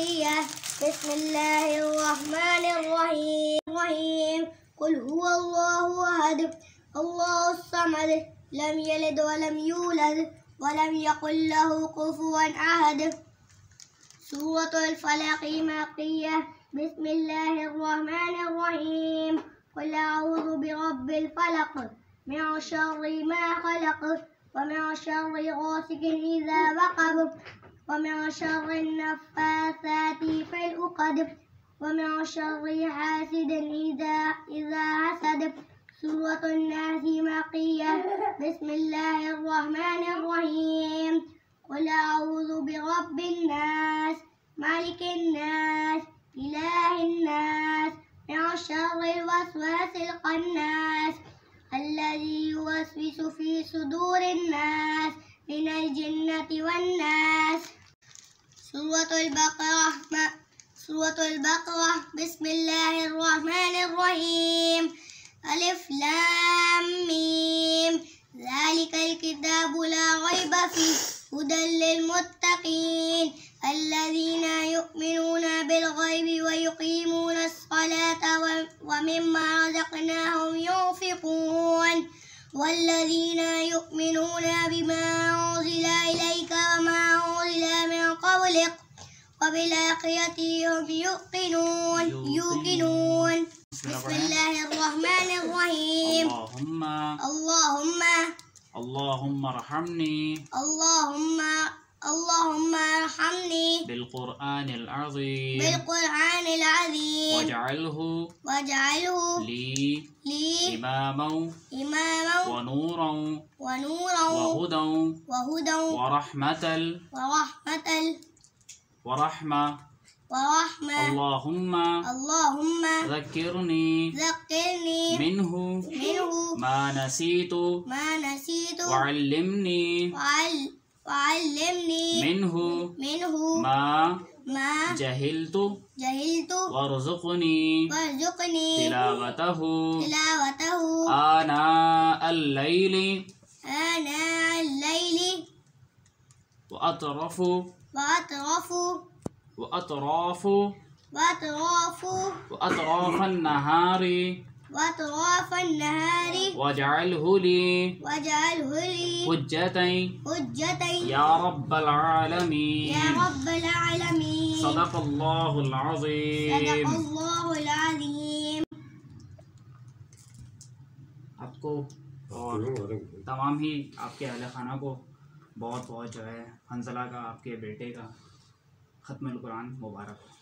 نقية بسم الله الرحمن الرحيم قل هو الله أحد الله الصمد لم يلد ولم يولد ولم يكن له كفوا أحد سورة الفلق مكية بسم الله الرحمن الرحيم قل أعوذ برب الفلق من شر ما خلق ومن شر غاسق إذا وقب ومن شر النفاثات في العقد ومن شر حاسد إذا حسد سورة الناس مكية بسم الله الرحمن الرحيم قل أعوذ برب الناس ملك الناس إله الناس من شر الوسواس الخناس الذي يوسوس في صدور الناس من الجنة والناس سورة البقرة بسم الله الرحمن الرحيم ألف لام ميم ذلك الكتاب لا ريب فيه هدى للمتقين الذين يؤمنون بالغيب ويقيمون الصلاة ومما رزقناهم ينفقون والذين يؤمنون بما أنزل إليك وما أنزل من قبلك وبالآخرة هم يوقنون بسم الله الرحمن الرحيم اللهم ارحمني اللهم ارحمني بالقرآن العظيم واجعله لي إماما ونورا وهدى ورحمة اللهم ذكرني منه ما نسيت وعلمني منه ما جهلت وارزقني تلاوته آناء الليل وأطراف النهار واجعله لي حجة يا رب العالمين صدق الله العظيم. آپ کو اور تمام ہی آپ کے اہل خانہ کو بہت بہت جو ہے حنزلہ کا آپ کے بیٹے کا ختم القرآن مبارک ہو.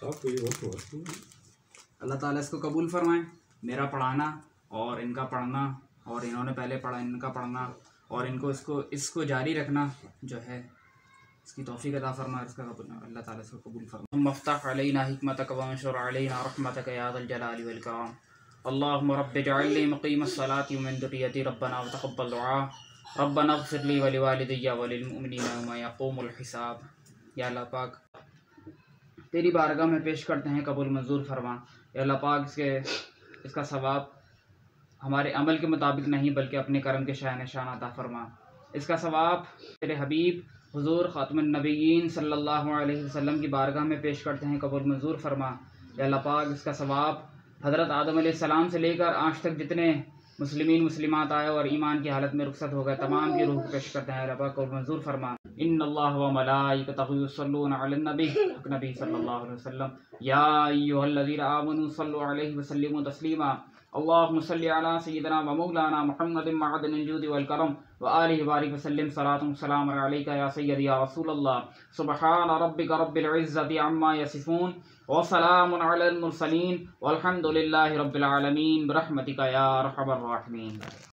اللہ تعالیٰ اس کو قبول فرمائے. میرا پڑھانا اور ان کا پڑھنا اور انہوں نے پہلے پڑھا ان کا پڑھنا اور ان کو اس کو جاری رکھنا جو ہے اس کی توفیق عطا فرمائے. اس کا اللہ تعالیٰ اس کو قبول فرمائے. مفتح علینا حکمتک وانشر علینا رحمتک یا ذا الجلال والکرام. اللهم رب اجعلني مقيم الصلاة ومن ذريتي ربنا وتقبل دعاء ربنا اغفر لي ولوالدي وللمؤمنين يوم يقوم الحساب. یا اللہ پاک تیری بارگاہ میں پیش کرتے ہیں قبول منظور فرما. یا اللہ پاک اس کا ثواب ہمارے عمل کے مطابق نہیں بلکہ اپنے کرم کے شاہ نشان عطا فرما. اس کا ثواب تیرے حبیب حضور خاتم النبیین صلی اللہ علیہ وسلم کی بارگاہ میں پیش کرتے ہیں قبول منظور فرما. یا اللہ پاک اس کا ثواب حضرت آدم علیہ السلام سے لے کر آج تک جتنے مسلمات آئے اور ایمان کی حالت میں رخصت ہو گئے تمام کی روح پیش کرتے ہیں. اللہ پاک قبول منظور فرما. ان اللہ و ملائکتہ یصلون علی النبی نبی صلی اللہ علیہ وسلم یا ایھا الذین آمنوا صلوا علیہ وسلموا تسلیما. اللهم صل على سيدنا ومولانا محمد معدن الجود والكرم وآله بارك وسلم صلاة وسلام عليك يا سيدي يا رسول الله. سبحان ربك رب العزة عما يصفون وسلام على المرسلين والحمد لله رب العالمين برحمتك يا أرحم الراحمين.